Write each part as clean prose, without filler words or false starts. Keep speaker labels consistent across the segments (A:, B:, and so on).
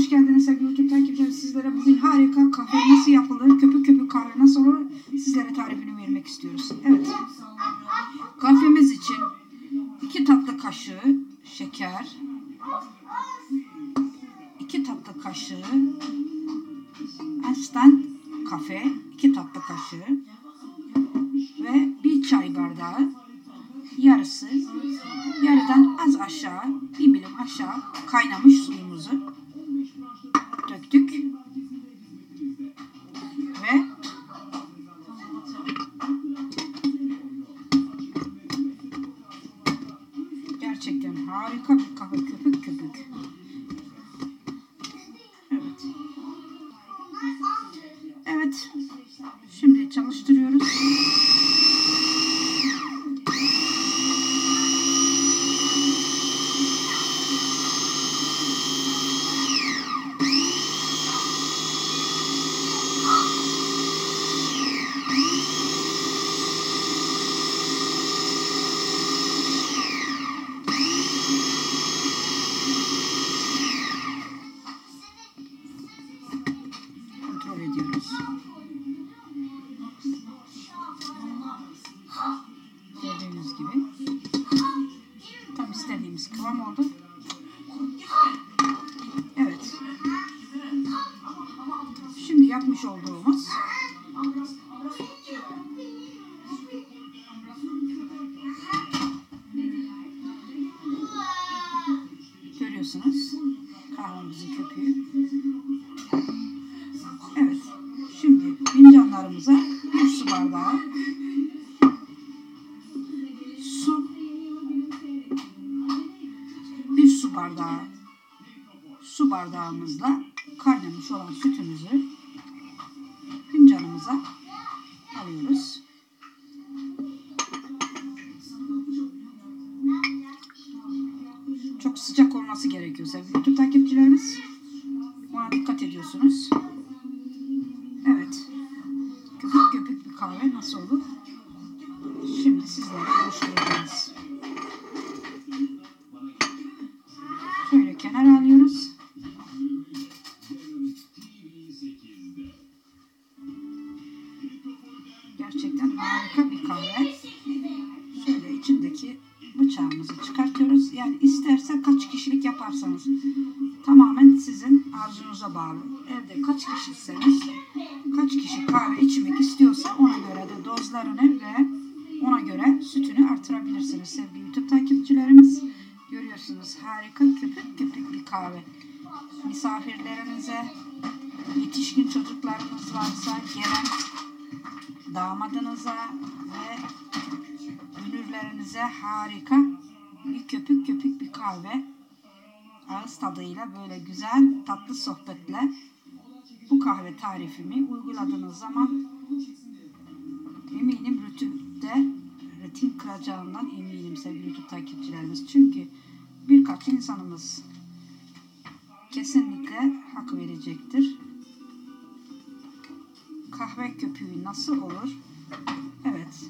A: geldiniz sevgili YouTube takipçilerim. Sizlere bugün harika kahve nasıl yapılır, köpük köpük kahve nasıl olur sizlere tarifini vermek istiyoruz. Evet. Kahvemiz için 2 tatlı kaşığı şeker, 2 tatlı kaşığı instant kahve, 2 tatlı kaşığı ve 1 çay bardağı yarıdan az aşağı, bir milim aşağı kaynamış suyumuzu döktük ve gerçekten harika bir kahve, köpük köpük. Evet. Evet. Şimdi çalıştırıyoruz. Kontrol ediyoruz. Gördüğünüz gibi tam istediğimiz kıvam oldu. Evet. Şimdi yapmış olduğumuz görüyorsunuz kahvemizin köpüğü. Evet. Şimdi fincanlarımıza 1 su bardağı su, 1 su bardağı su bardağımızla kaynamış olan sütümüzü fincanımıza alıyoruz. Çok sıcak olması gerekiyor sevgili YouTube takipçilerimiz. Buna dikkat ediyorsunuz. Evet. Köpük köpük bir kahve nasıl olur? Şimdi sizlere oluşturacağız. Şöyle kenara alıyoruz. Gerçekten harika bir kahve. Şöyle içindeki bıçağımızı çıkartıyoruz. Yani isterse kaç kişilik yaparsanız tamamen sizin arzunuza bağlı. Evde kaç kişisiniz, kaç kişi kahve içmek istiyorsa ona göre de dozlarını ve ona göre sütünü artırabilirsiniz sevgili YouTube takipçilerimiz. Görüyorsunuz harika köpük köpük bir kahve. Misafirlerinize, yetişkin çocuklarınız varsa gelen damadınıza ve dünürlerinize harika bir köpük köpük bir kahve, ağız tadıyla böyle güzel tatlı sohbetle bu kahve tarifimi uyguladığınız zaman eminim rutin kıracağından eminim sevgili YouTube takipçilerimiz. Çünkü birkaç insanımız kesinlikle hak verecektir. Kahve köpüğü nasıl olur? Evet.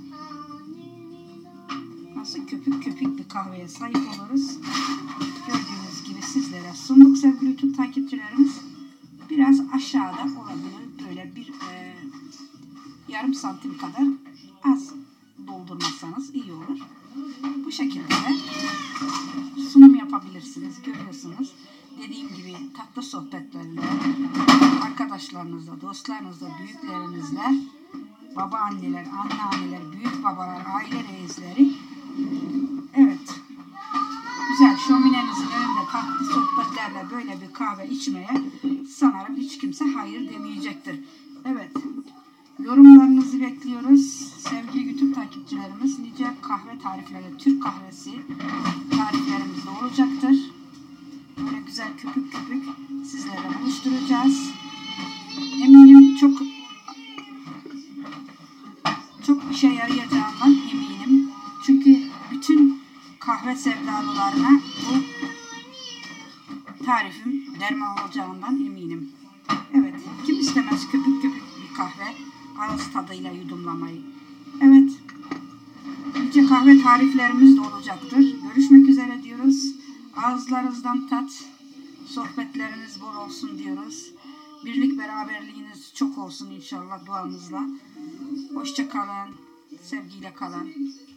A: Nasıl köpük köpük bir kahveye sahip oluruz? Gördüğünüz gibi sizlere sunduk sevgili YouTube takipçilerimiz. Biraz aşağıda olabilir. Böyle bir yarım santim kadar az doldurmazsanız iyi olur. Bu şekilde de sunum yapabilirsiniz. Görüyorsunuz. Dediğim gibi tatlı sohbetlerle, arkadaşlarınızla, dostlarınızla, büyüklerinizle, babaanneler, anneanneler, büyük babalar, aile reisleri, evet, güzel şöminenizin önünde tatlı sohbetlerle böyle bir kahve içmeye sanırım hiç kimse hayır demeyecektir. Evet, yorumlarınızı bekliyoruz. Sevgili YouTube takipçilerimiz, nice kahve tarifleri, Türk kahvesi tariflerimiz de olacaktır. Böyle güzel köpük köpük sizlerle buluşturacağız. Eminim çok işe yarayacağından eminim. Çünkü bütün kahve sevdalılarına bu tarifim derman olacağından eminim. Evet, kim istemez köpük köpük bir kahve ağız tadıyla yudumlamayı. Evet, nice kahve tariflerimiz de olacaktır. Görüşmek üzere diyoruz. Ağızlarınızdan tat, Sohbetleriniz bol olsun diyoruz. Birlik beraberliğiniz çok olsun inşallah duamızla. Hoşça kalın. Sevgiyle kalın.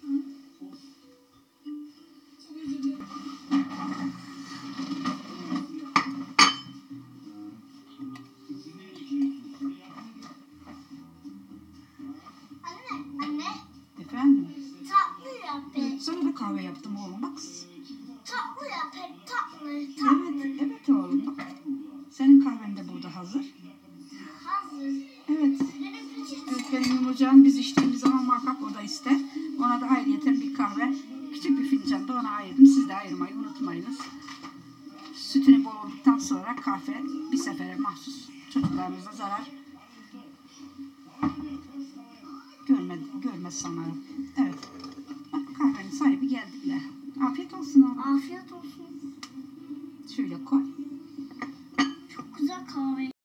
B: Anne,
A: Efendim?
B: tatlı yap hep.
A: Sana da kahve yaptım oğlum bak.
B: Tatlı yap hep, tatlı.
A: Evet oğlum bak. Senin kahven de burada hazır.
B: Hazır.
A: Evet.
B: Benim küçük.
A: Evet benim Yumurcağım biz içtiğimiz zaman muhakkak o da ister. Ona da ayrıyeten bir kahve. Küçük bir fincan da ona ayırdım. Siz de ayırmayı unutmayınız. Sütünü bol olduktan sonra kahve bir sefere mahsus. Çocuklarınıza zarar görmez sanırım. Evet. Bak kahvenin sahibi geldi bile. Afiyet olsun oğlum.
B: Afiyet olsun.
A: Şöyle koy.
B: Çok güzel kahve.